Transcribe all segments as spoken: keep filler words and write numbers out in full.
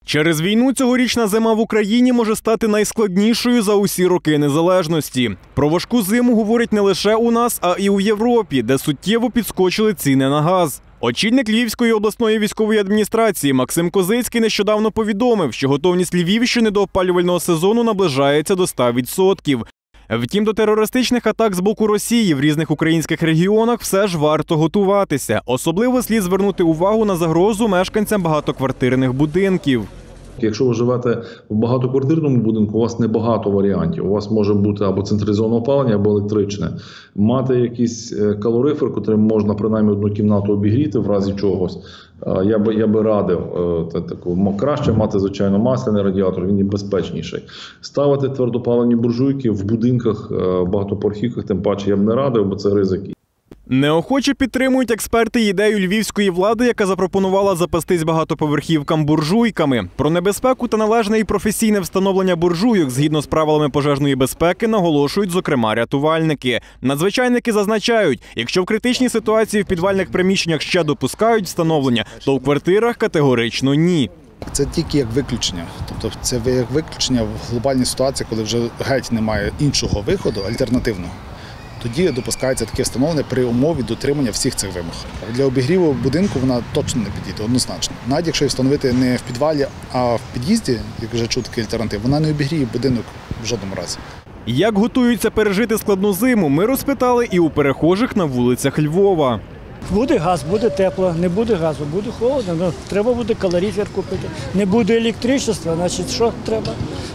Через війну цьогорічна зима в Україні може стати найскладнішою за усі роки незалежності. Про важку зиму говорять не лише у нас, а й у Європі, де суттєво підскочили ціни на газ. Очільник Львівської обласної військової адміністрації Максим Козицький нещодавно повідомив, що готовність Львівщини до опалювального сезону наближається до ста відсотків. Втім, до терористичних атак з боку Росії в різних українських регіонах все ж варто готуватися. Особливо слід звернути увагу на загрозу мешканцям багатоквартирних будинків. Якщо ви живете в багатоквартирному будинку, у вас небагато варіантів. У вас може бути або централізоване опалення, або електричне. Мати якийсь калорифер, котрим можна принаймні одну кімнату обігріти в разі чогось, я би, я би радив. Таку, краще мати, звичайно, масляний радіатор, він є безпечніший. Ставити твердопаливні буржуйки в будинках, багатоповерхівках, тим паче я б не радив, бо це ризики. Неохоче підтримують експерти ідею львівської влади, яка запропонувала запастись багатоповерхівкам буржуйками. Про небезпеку та належне і професійне встановлення буржуйок згідно з правилами пожежної безпеки наголошують, зокрема, рятувальники. Надзвичайники зазначають, якщо в критичній ситуації в підвальних приміщеннях ще допускають встановлення, то в квартирах категорично ні. Це тільки як виключення. Тобто це як виключення в глобальній ситуації, коли вже геть немає іншого виходу, альтернативного. Тоді допускається таке встановлення при умові дотримання всіх цих вимог. Для обігріву будинку вона точно не підійде, однозначно. Навіть якщо її встановити не в підвалі, а в під'їзді, як вже чув такий альтернатив, вона не обігріє будинок в жодному разі. Як готуються пережити складну зиму, ми розпитали і у перехожих на вулицях Львова. Буде газ, буде тепло, не буде газу, буде холодно, ну, треба буде калорифер купити. Не буде електричества, значить що треба?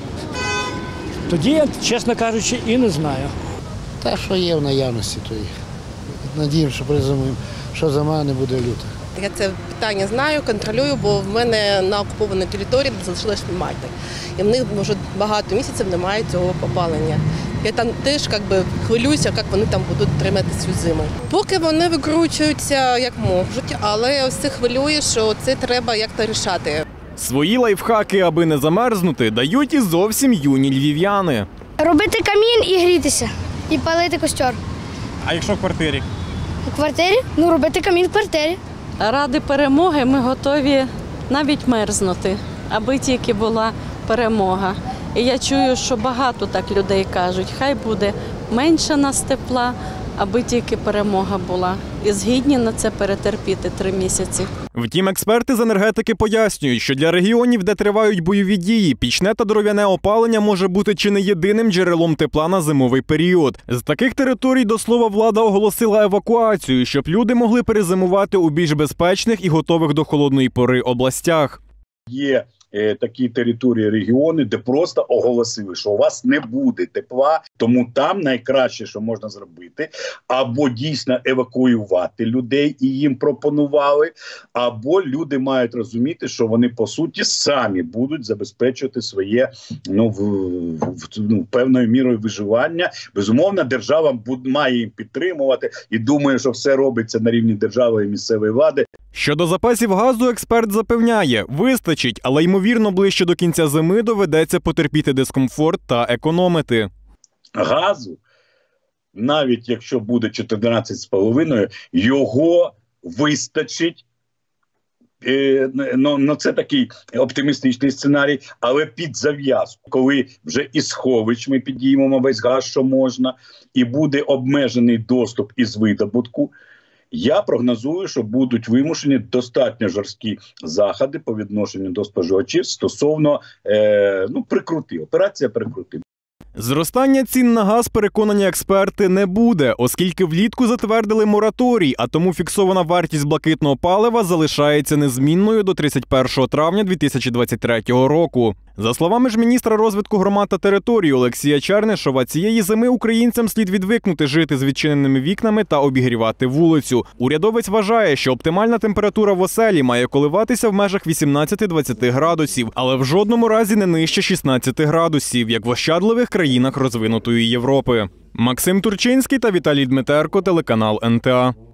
Тоді я, чесно кажучи, і не знаю. Те, що є в наявності, то й надіємося, що призумуємо, що зима не буде люта. Я це питання знаю, контролюю, бо в мене на окупованій території залишилась мати. І в них вже багато місяців немає цього опалення. Я там теж якби, хвилююся, як вони там будуть тримати цю зиму. Поки вони викручуються як можуть, але все хвилює, що це треба як-то рішати. Свої лайфхаки, аби не замерзнути, дають і зовсім юні львів'яни. Робити камін і грітися. І палити костер. А якщо в квартирі? У квартирі? Ну, робити камін в квартирі. Ради перемоги ми готові навіть мерзнути, аби тільки була перемога. І я чую, що багато так людей кажуть, хай буде менше нас тепла, аби тільки перемога була. І згідні на це перетерпіти три місяці. Втім, експерти з енергетики пояснюють, що для регіонів, де тривають бойові дії, пічне та дров'яне опалення може бути чи не єдиним джерелом тепла на зимовий період. З таких територій, до слова, влада оголосила евакуацію, щоб люди могли перезимувати у більш безпечних і готових до холодної пори областях. Є такі території, регіони, де просто оголосили, що у вас не буде тепла, тому там найкраще, що можна зробити, або дійсно евакуювати людей і їм пропонували, або люди мають розуміти, що вони по суті самі будуть забезпечувати своє ну, в, в, ну, певною мірою виживання. Безумовно, держава буде, має їм підтримувати і думає, що все робиться на рівні держави і місцевої влади. Щодо запасів газу, експерт запевняє, вистачить, але ймовірно ближче до кінця зими доведеться потерпіти дискомфорт та економити. Газу, навіть якщо буде чотирнадцять з половиною, його вистачить. Е, ну, ну, це такий оптимістичний сценарій, але під зав'язку, коли вже із сховищ ми підіймемо весь газ, що можна, і буде обмежений доступ із видобутку, я прогнозую, що будуть вимушені достатньо жорсткі заходи по відношенню до споживачів стосовно е, ну, прикрути, операція прикрути. Зростання цін на газ, переконані експерти, не буде, оскільки влітку затвердили мораторій, а тому фіксована вартість блакитного палива залишається незмінною до тридцять першого травня дві тисячі двадцять третього року. За словами ж міністра розвитку громад та територій Олексія Чернишова, цієї зими українцям слід відвикнути жити з відчиненими вікнами та обігрівати вулицю. Урядовець вважає, що оптимальна температура в оселі має коливатися в межах вісімнадцяти-двадцяти градусів, але в жодному разі не нижче шістнадцяти градусів, як в ощадливих країнах розвинутої Європи. Максим Турчинський та Віталій Дмитерко, телеканал ен те а.